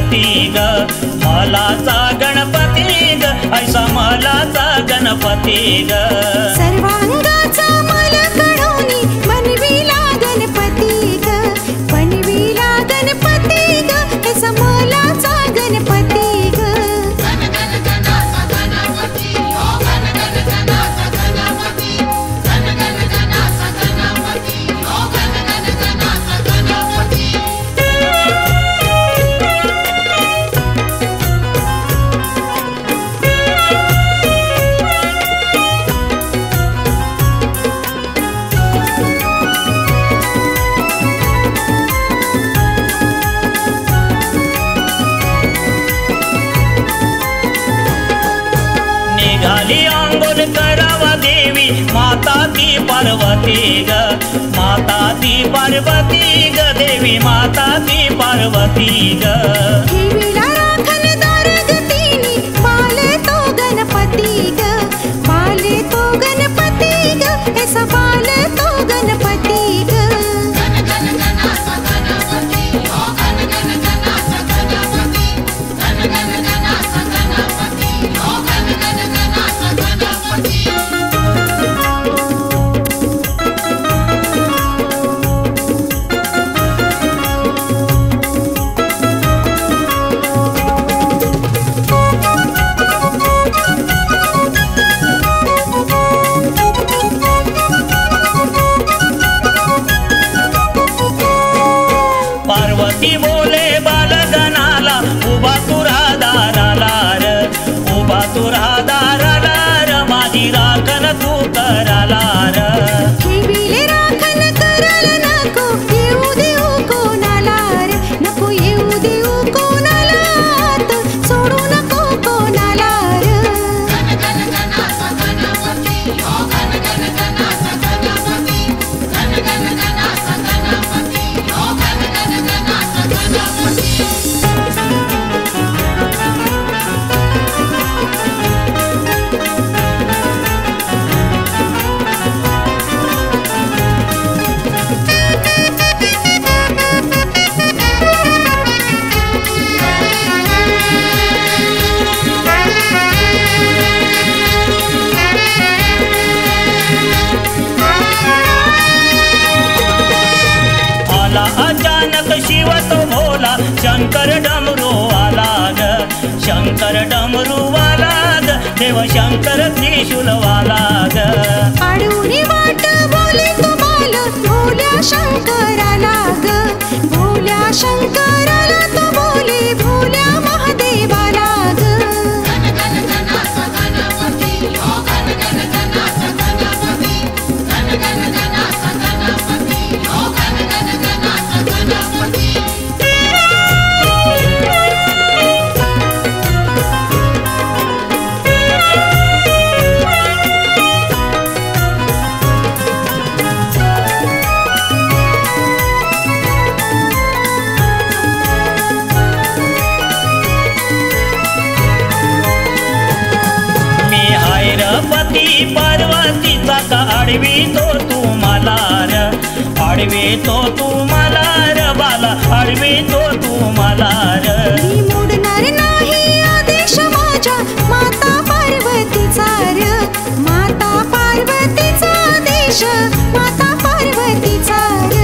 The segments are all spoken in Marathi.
गणपती ग, मलाचा गणपती ग, ऐसा मलाचा गणपती ग. सर्वांगाचा मल कढोनी बनविला गणपती ग, बनविला गणपती ग, ऐसा मलाचा गणपती ग. निघाली अंघोळ करावा देवी माता ती पार्वती ग, माता ती पार्वती ग, देवी माता ती पार्वती ग. ठेविला राखणदार गतीनी पाले तो गणपती ग, पाले तो गणपती ग, ऐसा पाले तो गणपती ग. पार्वती बोले बालगणाला उभा तू दाराला र, उभा तू दाराला र, माझी राखण तू कराला र. ठेविले राखण करायला नको येऊ देऊ कोणाला रे, नको येऊ देऊ कोणाला, आत सोडू नको कोणाला रे. अचानक शिव तो भोला शंकर डमरू आला ग, शंकर डमरू वाला ग, देव शंकर त्रिशूल वाला ग. आडूनी वाट बोले तुम्हाला भोल्या शंकराला ग, भोल्या शंकराला तो बोले भोल्या महादेवाला ग. पती पार्वतीचा का अडवितो तू मला र, अडवितो तू मला र, बाला अडवितो तू मला र. मी मोडणार नाही आदेश माझ्या माता पार्वतीचा र, माता पार्वतीचा आदेश, माता पार्वतीचा र.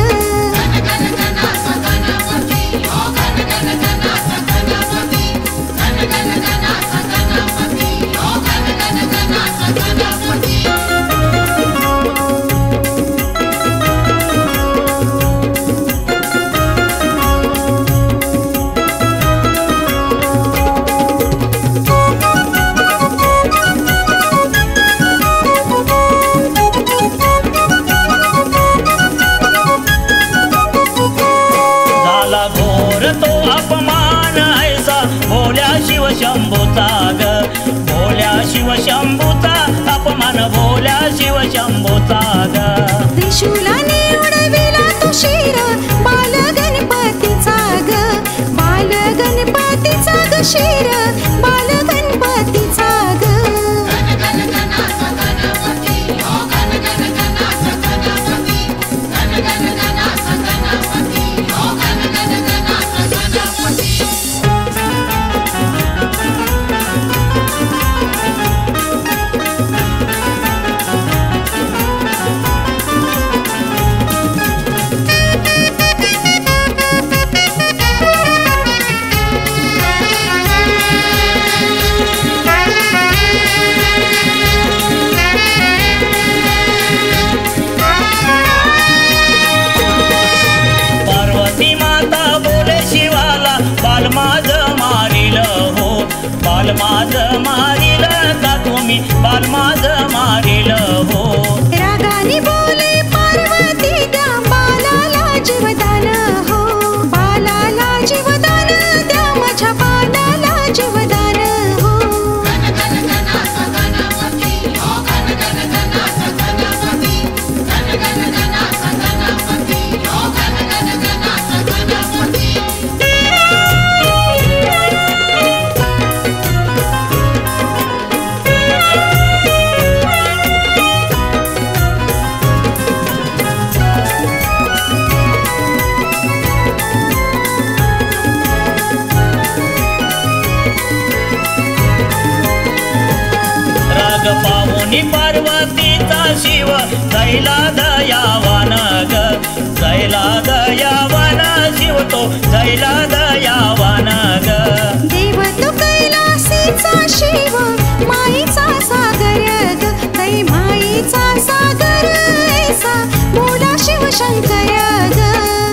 शंभूचा ग, भोल्या शिव शंभूचा अपमान, भोल्या शिव शंभूचा ग. त्रिशूलाने उडविला तो शिर बाल गणपतीचा ग, बाल गणपतीचा ग शिर, बाल गणपतीचा ग. बाल माझ मारील का तुम्ही बाल माझ मारील हो. रागाने बोले पार्वती त्या बालाला जीवदान हो. बालाला जीवदान द्या माझ्या बालाला जीवदान हो. राग पाहुनी पार्वतीचा शिव जैला दयावान ग. जैला दयावान शिव तो जैला दयावान ग. देव तो कैलासीचा शिव माईचा सागर ग. कै माईचा सागर ऐसा बोला शिव शंकर ग.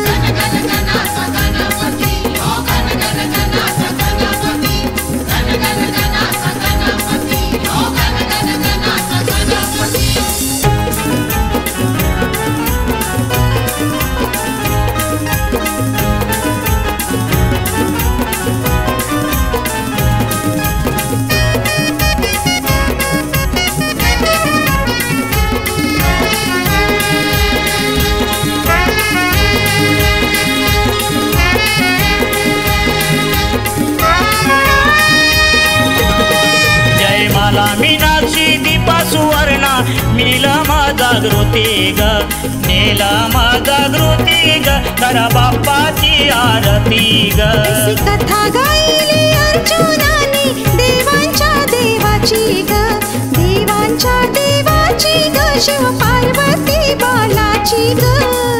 मीनाक्षी दीपा सुवर्णा नीलमा जागृती ग. नीलमा जागृती ग करा बाप्पाची आरती ग. अशी कथा गायली अर्जुनाने देवांच्या देवाची ग. देवांच्या देवाची ग शिव पार्वती बालाची ग.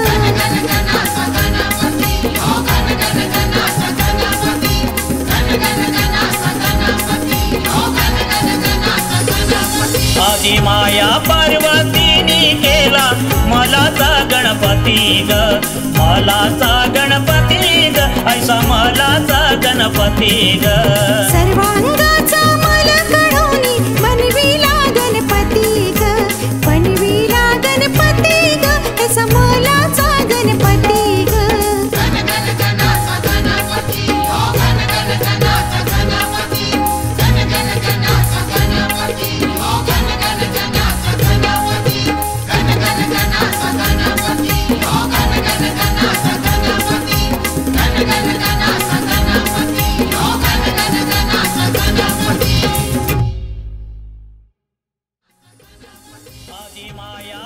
आधी माया पार्वतीनी केला मलाचा गणपती ग. मलाचा गणपती ग ऐसा मलाचा गणपती ग. सर्वांगाचा मल कढोनी बनविला गणपती ग. बनविला गणपती ग ऐसा मलाचा गणपती ग. आधी माया